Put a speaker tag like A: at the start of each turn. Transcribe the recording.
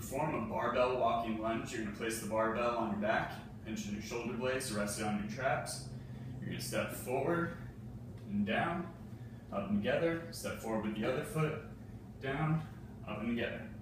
A: perform a barbell walking lunge, you're going to place the barbell on your back, pinching your shoulder blades to rest it on your traps. You're going to step forward and down, up and together, step forward with the other foot, down, up and together.